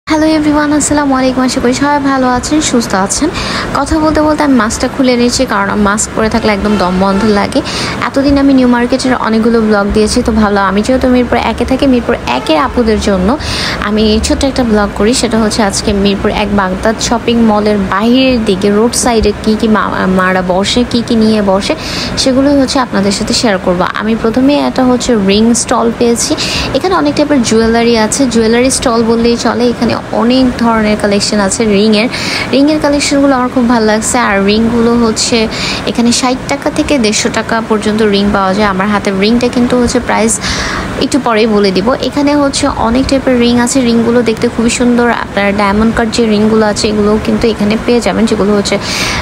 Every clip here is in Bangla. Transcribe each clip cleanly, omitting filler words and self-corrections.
হ্যালো এভরিওয়ান, আসসালামু আলাইকুম। আশা করি সবাই ভালো আছেন, সুস্থ আছেন। কথা বলতে বলতে আমি মাস্কটা খুলে নিয়েছি, কারণ মাস্ক পরে থাকলে একদম দম বন্ধ লাগে। এতদিন আমি নিউ মার্কেটের অনেকগুলো ব্লগ দিয়েছি, তো ভালো আমি যেহেতু মিরপুর একে থাকি, মিরপুর একের আপুদের জন্য আমি ছোট্ট একটা ব্লগ করি। সেটা হচ্ছে আজকে মিরপুর এক বাগদাদ শপিং মলের বাইরের দিকে রোড সাইডে কী কী মারা বসে, কী কী নিয়ে বসে, সেগুলোই হচ্ছে আপনাদের সাথে শেয়ার করব। আমি প্রথমে একটা হচ্ছে রিং স্টল পেয়েছি। এখানে অনেক টাইপের জুয়েলারি আছে, জুয়েলারি স্টল বললেই চলে। এখানে অনেক ধরনের কালেকশন আছে রিংয়ের কালেকশনগুলো আমার খুব ভালো লাগছে। আর রিংগুলো হচ্ছে এখানে 60 টাকা থেকে 150 টাকা পর্যন্ত রিং পাওয়া যায়। আমার হাতের রিংটা কিন্তু হচ্ছে প্রাইস একটু পরেই বলে দিব। এখানে হচ্ছে অনেক টাইপের রিং আছে, রিংগুলো দেখতে খুবই সুন্দর। আপনার ডায়মন্ড কাট যে রিংগুলো আছে এগুলোও কিন্তু এখানে পেয়ে যাবেন, যেগুলো হচ্ছে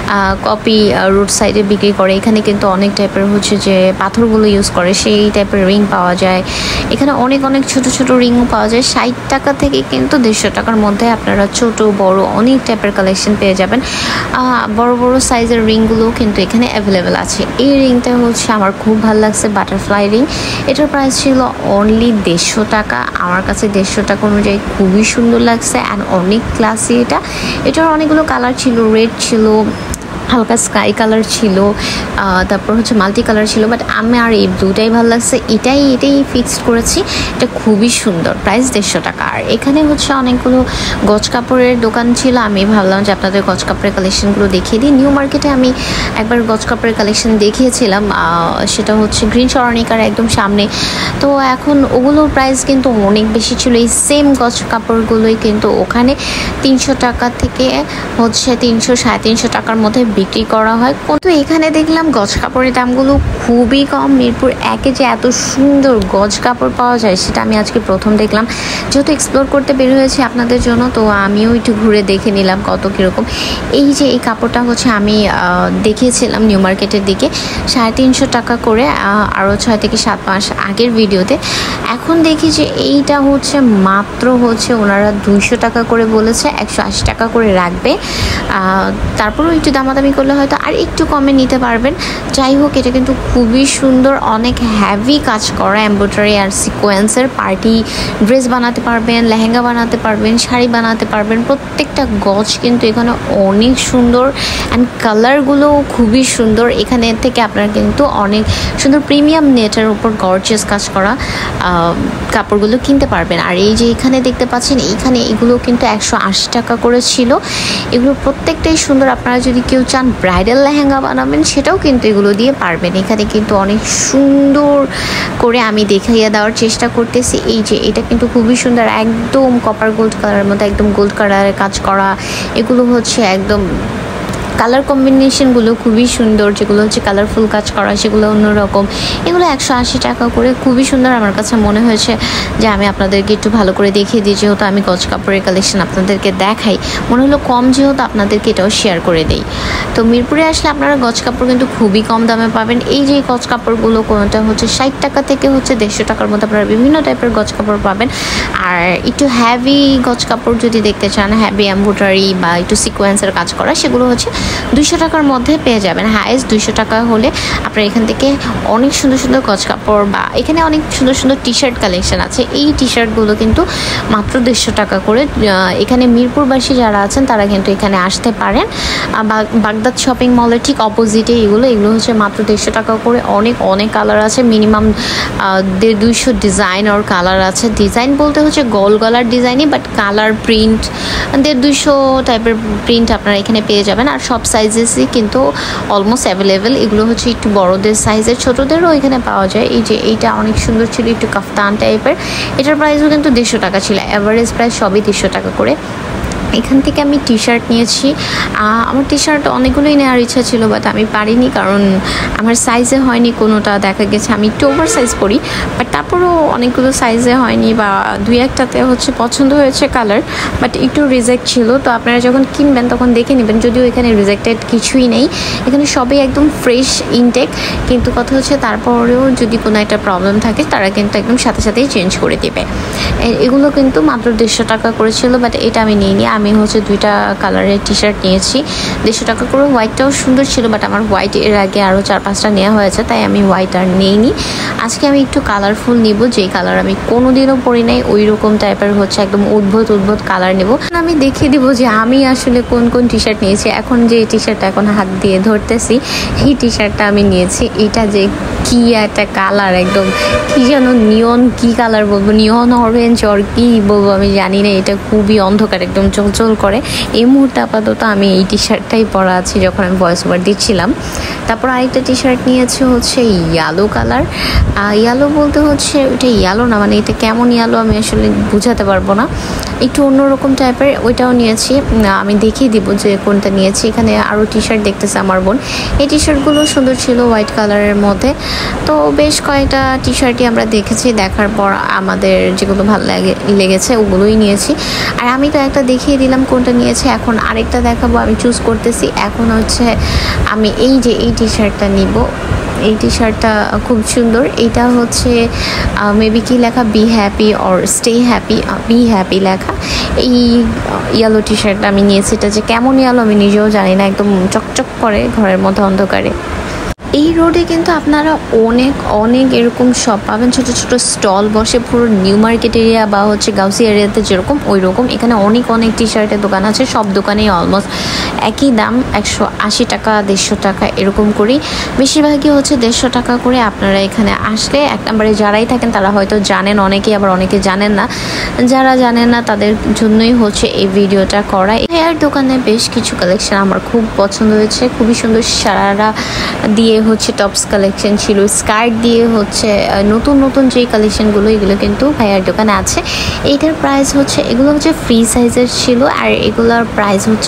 কপি রোড সাইডে বিক্রি করে। এখানে কিন্তু অনেক টাইপের হচ্ছে যে পাথরগুলো ইউজ করে সেই টাইপের রিং পাওয়া যায়। এখানে অনেক ছোট ছোট রিংও পাওয়া যায়। 60 টাকা থেকে কিন্তু 150 টাকার মধ্যে আপনারা ছোট বড় অনেক টাইপের কালেকশন পেয়ে যাবেন। বড় বড় সাইজের রিংগুলোও কিন্তু এখানে অ্যাভেলেবেল আছে। এই রিংটা হচ্ছে আমার খুব ভালো লাগছে, বাটারফ্লাই রিং। এটার প্রাইস ছিল অনলি 150 টাকা। আমার কাছে 150 টাকা অনুযায়ী খুবই সুন্দর লাগছে, অ্যান্ড অনেক ক্লাসি। এটার অনেকগুলো কালার ছিল, রেড ছিল, হালকা স্কাই কালার ছিল, তারপর হচ্ছে মাল্টি কালার ছিল, বাট আমি আর এই ব্লুটাই ভালো লাগছে, এটাই ফিক্সড করেছি। এটা খুবই সুন্দর, প্রাইস 150 টাকা। আর এখানে হচ্ছে অনেকগুলো গজ কাপড়ের দোকান ছিল। আমি ভাবলাম যে আপনাদের গজ কাপড়ের কালেকশনগুলো দেখিয়ে দিই। নিউ মার্কেটে আমি একবার গজ কাপড়ের কালেকশন দেখিয়েছিলাম, সেটা হচ্ছে গ্রিন সরণিকার একদম সামনে। তো এখন ওগুলোর প্রাইস কিন্তু অনেক বেশি ছিল। এই সেম গজ কাপড়গুলোই কিন্তু ওখানে 300 টাকা থেকে হচ্ছে 300 350 টাকার মধ্যে বিক্রি করা হয়। কিন্তু এখানে দেখলাম গজ কাপড়ের দামগুলো খুবই কম। মিরপুর একে যে এত সুন্দর গজ কাপড় পাওয়া যায় সেটা আমি আজকে প্রথম দেখলাম। যেহেতু এক্সপ্লোর করতে বের হয়েছি আপনাদের জন্য, তো আমিও একটু ঘুরে দেখে নিলাম কত কীরকম। এই কাপড়টা হচ্ছে আমি দেখিয়েছিলাম নিউ মার্কেটের দিকে 350 টাকা করে, আরও 6 থেকে 7 মাস আগের ভিডিওতে। এখন দেখি যে এইটা হচ্ছে মাত্র হচ্ছে ওনারা 200 টাকা করে বলেছে, 180 টাকা করে রাখবে। তারপরেও একটু দামাদামি করলে হয়তো আর একটু কমে নিতে পারবেন। যাই হোক, এটা কিন্তু খুবই সুন্দর, অনেক হ্যাভি কাজ করা এমব্রয়ডারি আর সিকোয়েন্সের। পার্টি ড্রেস বানাতে পারবেন, লেহেঙ্গা বানাতে পারবেন, শাড়ি বানাতে পারবেন। প্রত্যেকটা গজ কিন্তু এখানে অনেক সুন্দর, অ্যান্ড কালারগুলোও খুবই সুন্দর। এখানে থেকে আপনারা কিন্তু অনেক সুন্দর প্রিমিয়াম নেটের উপর গর্জিয়াস কাজ করা কাপড়গুলো কিনতে পারবেন। আর এই যে এখানে দেখতে পাচ্ছেন, এইখানে এগুলো কিন্তু 180 টাকা করে ছিল। এগুলো প্রত্যেকটাই সুন্দর। আপনারা যদি কেউ চান ব্রাইডাল লেহেঙ্গা বানাবেন, সেটাও কিন্তু এগুলো দিয়ে পারবেন। এখানে কিন্তু অনেক সুন্দর করে আমি দেখাইয়া দেওয়ার চেষ্টা করতেছি। এই যে এটা কিন্তু খুবই সুন্দর, একদম কপার গোল্ড কালারের মধ্যে একদম গোল্ড কালারের কাজ করা। এগুলো হচ্ছে একদম কালার কম্বিনেশনগুলো খুবই সুন্দর, যেগুলো হচ্ছে কালারফুল কাজ করা সেগুলো অন্যরকম। এগুলো 180 টাকা করে, খুবই সুন্দর। আমার কাছে মনে হয়েছে যে আমি আপনাদেরকে একটু ভালো করে দেখিয়ে দিই, যেহেতু আমি গজ কাপড়ের কালেকশন আপনাদেরকে দেখাই, মনে হলো কম যেহেতু আপনাদেরকে এটাও শেয়ার করে দিই। তো মিরপুরে আসলে আপনারা গজ কাপড় কিন্তু খুবই কম দামে পাবেন। এই যে গজ কাপড়গুলো কোনোটা হচ্ছে 60 টাকা থেকে হচ্ছে 150 টাকার মধ্যে আপনারা বিভিন্ন টাইপের গজ কাপড় পাবেন। আর একটু হ্যাভি গজ কাপড় যদি দেখতে চান, হ্যাভি এমব্রয়ডারি বা একটু সিকোয়েন্সের কাজ করা, সেগুলো হচ্ছে 200 টাকার মধ্যে পেয়ে যাবেন। হাইয়েস্ট 200 টাকা হলে আপনারা এখান থেকে অনেক সুন্দর সুন্দর গজ কাপড়, বা এখানে অনেক সুন্দর সুন্দর টি শার্ট কালেকশন আছে। এই টি শার্টগুলো কিন্তু মাত্র 150 টাকা করে। এখানে মিরপুরবাসী যারা আছেন তারা কিন্তু এখানে আসতে পারেন। বাগদাদ শপিং মলের ঠিক অপোজিটে এগুলো হচ্ছে মাত্র 150 টাকা করে। অনেক কালার আছে, মিনিমাম 150 ডিজাইন আর কালার আছে। ডিজাইন বলতে হচ্ছে গোল গলার ডিজাইনই, বাট কালার প্রিন্ট 150 টাইপের প্রিন্ট আপনারা এখানে পেয়ে যাবেন। আর সব সাইজেসই কিন্তু অলমোস্ট অ্যাভেলেবেল। এগুলো হচ্ছে একটু বড়দের সাইজের, ছোটদেরও এখানে পাওয়া যায়। এই যে এইটা অনেক সুন্দর ছিল, একটু কাফতান টাইপের। এটার প্রাইসও কিন্তু 150 টাকা ছিল। অ্যাভারেজ প্রাইস সবই 150 টাকা করে। এখান থেকে আমি টি শার্ট নিয়েছি। আমার টি শার্ট অনেকগুলোই নেওয়ার ইচ্ছা ছিল, বাট আমি পারিনি, কারণ আমার সাইজে হয়নি কোনোটা। দেখা গেছে আমি একটু ওভার সাইজ পরি, বাট তারপরেও অনেকগুলো সাইজে হয়নি, বা 2-1টাতে হচ্ছে পছন্দ হয়েছে কালার, বাট একটু রিজেক্ট ছিল। তো আপনারা যখন কিনবেন তখন দেখে নেবেন, যদিও এখানে রিজেক্টেড কিছুই নেই, এখানে সবই একদম ফ্রেশ ইনটেক। কিন্তু কথা হচ্ছে তারপরেও যদি কোনো একটা প্রবলেম থাকে তারা কিন্তু একদম সাথে সাথেই চেঞ্জ করে দেবে। এগুলো কিন্তু মাত্র 150 টাকা করেছিল, বাট এটা আমি নিইনি। আমি আমি হচ্ছে 2টা কালারের টি শার্ট নিয়েছি 150 টাকা করে। হোয়াইটটাও সুন্দর ছিল, বাট আমার হোয়াইট এর আগে আরও 4-5টা নেওয়া হয়েছে, তাই আমি হোয়াইট আর নেইনি। আজকে আমি একটু কালারফুল নিব, যেই কালার আমি কোনোদিনও পরি নাই ওই রকম টাইপের হচ্ছে একদম উদ্ভুত কালার নেব। আমি দেখিয়ে দিব যে আমি আসলে কোন কোন টি শার্ট নিয়েছি। এখন যে টি শার্টটা এখন হাত দিয়ে ধরতেছি, এই টি শার্টটা আমি নিয়েছি। এটা যে কি একটা কালার, একদম কি যেন নিয়ন, কি কালার বলবো, নিয়ন অরেঞ্জ আর কি বলবো আমি জানি না। এটা খুবই অন্ধকার, একদম চলচল করে। এই মুহূর্তে আপাতত আমি এই টি শার্টটাই পরা আছি যখন আমি ভয়েস ওভার দিচ্ছিলাম। তারপর আরেকটা টি শার্ট নিয়েছে হচ্ছে ইয়েলো কালার। ইয়েলো বলতে হচ্ছে ওইটা ইয়েলো না, মানে এটা কেমন ইয়েলো আমি আসলে বুঝাতে পারবো না, একটু অন্যরকম টাইপের। ওইটাও নিয়েছি, আমি দেখিয়ে দিব যে কোনটা নিয়েছি। এখানে আরও টি শার্ট দেখতেছে আমার বোন। এই টি শার্টগুলো সুন্দর ছিল হোয়াইট কালারের মধ্যে। তো বেশ কয়েকটা টি শার্টই আমরা দেখেছি, দেখার পর আমাদের যেগুলো ভালো লেগেছে ওগুলোই নিয়েছি। আর আমি তো একটা দেখিয়ে দিলাম কোনটা নিয়েছি, এখন আরেকটা দেখাবো, আমি চুজ করতেছি। এখন হচ্ছে আমি এই যে এই টি শার্টটা নিব। এই টি শার্টটা খুব সুন্দর। এটা হচ্ছে মেবি কি লেখা, be happy or stay happy, be happy লেখা। এই ইয়েলো টি শার্টটা আমি নিয়েছি। এটা যে কেমন ইয়েলো আমি নিজেও জানি না, একদম চকচক করে ঘরের মধ্যে অন্ধকারে। এই রোডে কিন্তু আপনারা অনেক এরকম শপ পাবেন, ছোট ছোট স্টল বসে, পুরো নিউ মার্কেট এরিয়া বা হচ্ছে গাউসি এরিয়াতে যেরকম ওই রকম। এখানে অনেক টি শার্টের দোকান আছে, সব দোকানেই অলমোস্ট একই দাম, 180 টাকা 150 টাকা এরকম করেই। বেশিরভাগই হচ্ছে 150 টাকা করে। আপনারা এখানে আসলে এক নম্বরে যারাই থাকেন তারা হয়তো জানেন, অনেকেই আবার অনেকে জানেন না। যারা জানেন না তাদের জন্যই হচ্ছে এই ভিডিওটা করা। হেয়ার দোকানে বেশ কিছু কালেকশন আমার খুব পছন্দ হয়েছে, খুবই সুন্দর। সারারা দিয়ে হচ্ছে টপস কালেকশন ছিল, স্কার্ট দিয়ে হচ্ছে নতুন যেই কালেকশনগুলো, এগুলো কিন্তু ভাইয়ার দোকানে আছে। এইটার প্রাইস হচ্ছে, এগুলো হচ্ছে ফ্রি সাইজের ছিল, আর এগুলোর প্রাইস হচ্ছে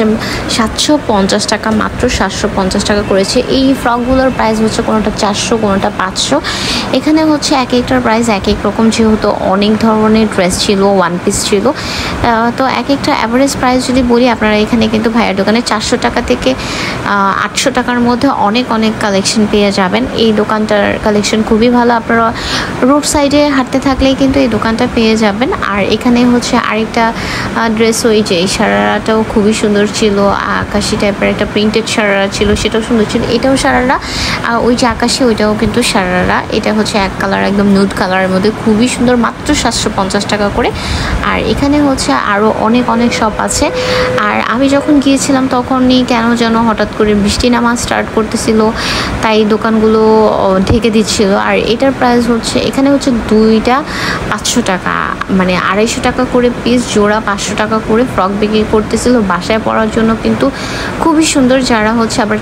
750 টাকা, মাত্র 750 টাকা করেছে। এই ফ্রকগুলোর প্রাইস হচ্ছে কোনোটা 400, কোনোটা 500। এখানে হচ্ছে এক একটার প্রাইস এক এক রকম, যেহেতু অনেক ধরনের ড্রেস ছিল, ওয়ান পিস ছিল। তো এক একটা অ্যাভারেজ প্রাইস যদি বলি, আপনারা এখানে কিন্তু ভাইয়ার দোকানে 400 টাকা থেকে 800 টাকার মধ্যে অনেক কালেকশন পেয়ে যাবেন। এই দোকানটার কালেকশন খুবই ভালো, আপনারা রোড সাইডে হাঁটতে থাকলেই কিন্তু এই দোকানটা পেয়ে যাবেন। আর এখানে হচ্ছে আরেকটা ড্রেস, ওই যে এই সারারাটাও খুবই সুন্দর ছিল, আকাশি টাইপের একটা প্রিন্টেড সারারা ছিল, সেটাও সুন্দর ছিল। এটাও সারারা, ওই যে আকাশি ওইটাও কিন্তু সারারা। এটা হচ্ছে এক কালার, একদম নুড কালারের মধ্যে, খুবই সুন্দর, মাত্র 750 টাকা করে। আর এখানে হচ্ছে আরও অনেক শপ আছে। আর আমি যখন গিয়েছিলাম তখনই কেন যেন হঠাৎ করে বৃষ্টি নামা স্টার্ট করতেছিল, তাই দোকানগুলো ঢেকে দিচ্ছিল। আর এটার প্রাইস হচ্ছে, এখানে হচ্ছে 2টা 500 টাকা, মানে 250 টাকা করে পিস, জোড়া 500 টাকা করে ফ্রক বিক্রি করতেছিল বাসায় পরার জন্য। কিন্তু খুবই সুন্দর, যারা হচ্ছে আবার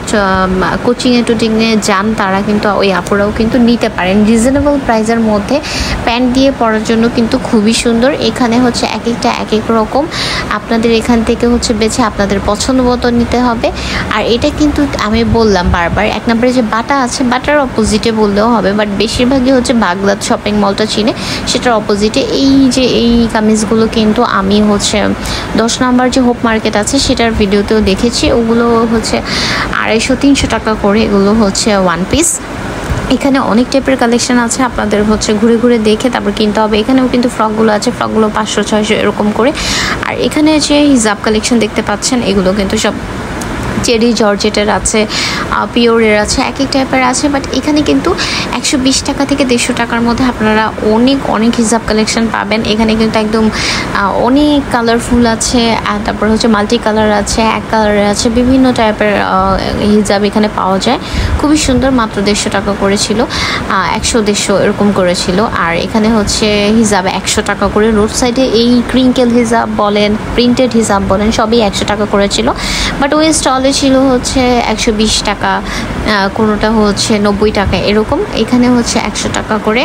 কোচিংয়ে যান তারা কিন্তু, ওই আপুরাও কিন্তু নিতে পারেন রিজনেবল প্রাইসের মধ্যে। প্যান্ট দিয়ে পরার জন্য কিন্তু খুবই সুন্দর। এখানে হচ্ছে এক একটা এক এক রকম, আপনাদের এখান থেকে হচ্ছে বেছে আপনাদের পছন্দ মতো নিতে হবে। আর এটা কিন্তু আমি বললাম বারবার, এক নম্বরে যে বাটা আছে, বাটার অপোজিটে বললেও হবে, বাট বেশিরভাগই হচ্ছে বাগদাদ শপিং মলটা চিনে, সেটার অপোজিটে। এই যে এই কামিজগুলো কিন্তু আমি হচ্ছে 10 নম্বর যে হোপ মার্কেট আছে সেটার ভিডিওতেও দেখেছি, ওগুলো হচ্ছে 250-300 টাকা করে, এগুলো হচ্ছে ওয়ান পিস। এখানে অনেক টাইপের কালেকশন আছে, আপনাদের হচ্ছে ঘুরে দেখে তারপর কিনতে হবে। এখানেও কিন্তু ফ্রকগুলো আছে, ফ্রকগুলো 500-600 এরকম করে। আর এখানে যে হিজাব কালেকশন দেখতে পাচ্ছেন, এগুলো কিন্তু সব চেরি জর্জেটের আছে, পিওরের আছে, এক এক টাইপের আছে। বাট এখানে কিন্তু 120 টাকা থেকে 150 টাকার মধ্যে আপনারা অনেক হিজাব কালেকশন পাবেন। এখানে কিন্তু একদম অনেক কালারফুল আছে, তারপর হচ্ছে মাল্টি কালার আছে, এক কালারের আছে, বিভিন্ন টাইপের হিজাব এখানে পাওয়া যায়। খুবই সুন্দর, মাত্র 150 টাকা করেছিল, 100-150 এরকম করেছিল। আর এখানে হচ্ছে হিজাব 100 টাকা করে। রোড সাইডে এই ক্রিঙ্কেল হিজাব বলেন, প্রিন্টেড হিজাব বলেন, সবই 100 টাকা করেছিল। বাট ওই স্টলে ছিল হচ্ছে 120 টাকা, কোনোটা হচ্ছে 90 টাকা এরকম। এখানে হচ্ছে 100 টাকা করে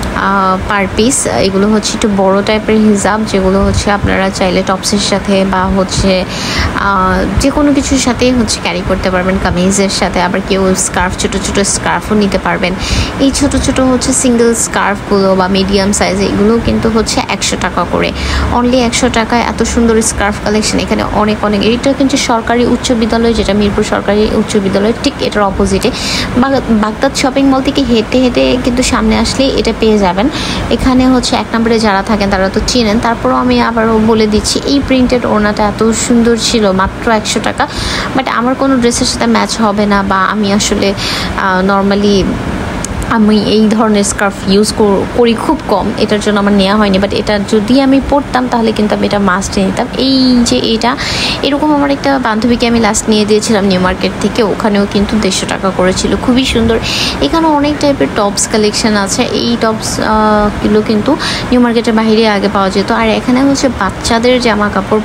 পার পিস। এগুলো হচ্ছে একটু বড় টাইপের হিজাব, যেগুলো হচ্ছে আপনারা চাইলে টপসের সাথে বা হচ্ছে যে কোনো কিছুর সাথেই হচ্ছে ক্যারি করতে পারবেন, কামিজের সাথে। আবার কেউ স্কার্ফ, ছোট স্কার্ফও নিতে পারবেন। এই ছোট হচ্ছে সিঙ্গেল স্কার্ফগুলো বা মিডিয়াম সাইজে, এগুলো কিন্তু হচ্ছে 100 টাকা করে, অনলি 100 টাকায় এত সুন্দর স্কার্ফ কালেকশন এখানে অনেক। এটা কিন্তু সরকারি উচ্চ বিদ্যালয়, যেটা মিরপুর সরকারি উচ্চ বিদ্যালয়, ঠিক এটার অপোজিটে বাগদাদ শপিং মল থেকে হেঁটে কিন্তু সামনে আসলে এটা পেয়ে যাবেন। যাবেন। এখানে হচ্ছে 1 নম্বরে যারা থাকেন তারা তো চিনেন, তারপরও আমি আবারও বলে দিচ্ছি এই প্রিন্টেড ওড়নাটা এত সুন্দর ছিল, মাত্র 100 টাকা। বাট আমার কোনো ড্রেসের সাথে ম্যাচ হবে না, বা আমি আসলে নর্মালি আমি এই ধরনের স্কার্ফ ইউজ করি খুব কম, এটার জন্য আমার নেওয়া হয়নি। বাট এটা যদি আমি পরতাম তাহলে কিন্তু আমি এটা মাস্ট নিতাম। এই যে এটা এরকম আমার একটা বান্ধবীকে আমি লাস্ট নিয়ে দিয়েছিলাম নিউ মার্কেট থেকে, ওখানেও কিন্তু 150 টাকা করেছিল, খুবই সুন্দর। এখানে অনেক টাইপের টপস কালেকশন আছে, এই টপসগুলো কিন্তু নিউ মার্কেটের বাইরে আগে পাওয়া যেত। আর এখানে হচ্ছে বাচ্চাদের জামা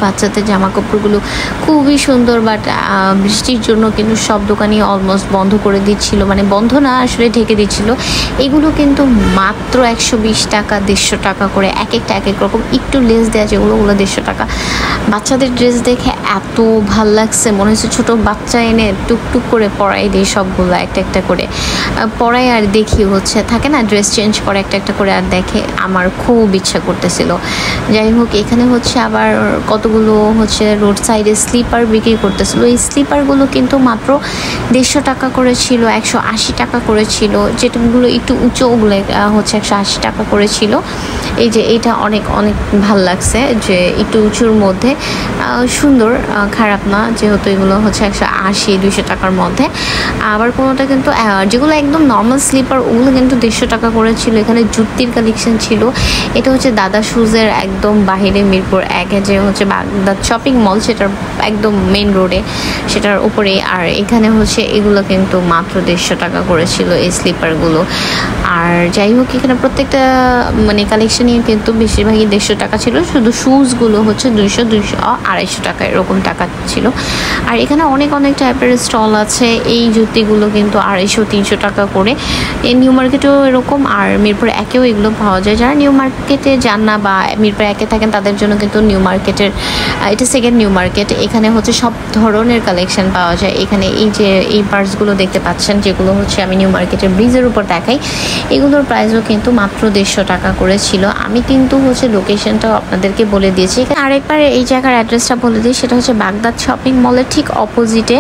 কাপড়গুলো খুবই সুন্দর। বাট বৃষ্টির জন্য কিন্তু সব দোকানই অলমোস্ট বন্ধ করে দিচ্ছিল, মানে বন্ধ না আসলে ঢেকে দিচ্ছিল। এগুলো কিন্তু মাত্র 120 টাকা, 150 টাকা করে, এক একটা এক এক রকম, একটু লেস দেওয়া যেগুলো 150 টাকা। বাচ্চাদের ড্রেস দেখে এত ভাল লাগছে, মনে হচ্ছে ছোটো বাচ্চা এনে টুকটুক করে পরাই দিই সবগুলো একটা একটা করে পরাই, আর দেখি হচ্ছে থাকে না ড্রেস চেঞ্জ করে একটা একটা করে, আর দেখে আমার খুব ইচ্ছা করতেছিল। যাই হোক, এখানে হচ্ছে আবার কতগুলো হচ্ছে রোড সাইডে স্লিপার বিক্রি করতেছিল। এই স্লিপারগুলো কিন্তু মাত্র 150 টাকা করে ছিল, 180 টাকা করে ছিল। যেটাগুলো একটু উঁচু ওগুলো হচ্ছে 180 টাকা করে ছিল। এই যে এটা অনেক অনেক ভাল লাগছে, যে একটু উঁচুর মধ্যে সুন্দর, খারাপ না, যেহেতু এগুলো হচ্ছে 180-200 টাকার মধ্যে। আবার কোনোটা কিন্তু যেগুলো একদম নর্মাল স্লিপার ওগুলো কিন্তু 150 টাকা করে ছিল। এখানে জুতির কালেকশন ছিল। এটা হচ্ছে দাদা শুজের একদম বাহিরে মিরপুর 1-এ যে হচ্ছে বাগদাদ শপিং মল, সেটার একদম মেইন রোডে, সেটার উপরে। আর এখানে হচ্ছে এগুলো কিন্তু মাত্র 150 টাকা করেছিল এই স্লিপারগুলো। আর যাই হোক, এখানে প্রত্যেকটা মানে কালেকশনই কিন্তু বেশিরভাগই 150 টাকা ছিল, শুধু শুজগুলো হচ্ছে 200-250 টাকা এরকম টাকা ছিল। আর এখানে অনেক অনেক টাইপের স্টল আছে। এই জুতিগুলো কিন্তু 250-300 টাকা করে। এই নিউ মার্কেটেও এরকম, আর মিরপুর 1-এও এগুলো পাওয়া যায়। যারা নিউ মার্কেটে যান না বা মিরপুর 1-এ থাকেন তাদের জন্য কিন্তু নিউ মার্কেটের এটা সেকেন্ড নিউ মার্কেট। এখানে হচ্ছে সব ধরনের কালেকশন পাওয়া যায়। এখানে এই যে এই পার্সগুলো দেখতে পাচ্ছেন, যেগুলো হচ্ছে আমি নিউ মার্কেটের ব্রিজের উপর দেখাই, এগুলোর প্রাইসও কিন্তু মাত্র 150 টাকা করে ছিল। আমি কিন্তু হচ্ছে লোকেশনটাও আপনাদেরকে বলে দিয়েছি। আরেকবার এই জায়গার অ্যাড্রেসটা বলে দিই, সেটা হচ্ছে বাগদাদ শপিং মলের ঠিক অপোজিটে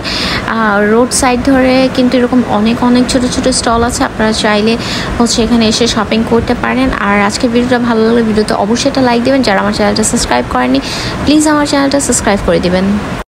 রোড সাইড ধরে কিন্তু এরকম অনেক অনেক ছোট ছোট স্টল আছে। আপনারা চাইলে হচ্ছে এখানে এসে শপিং করতে পারেন। আর আজকে ভিডিওটা ভালো লাগলে ভিডিওতে অবশ্যই একটা লাইক দেবেন। যারা আমার চ্যানেলটা সাবস্ক্রাইব করেনি প্লিজ আমার চ্যানেলটা সাবস্ক্রাইব করে দিবেন।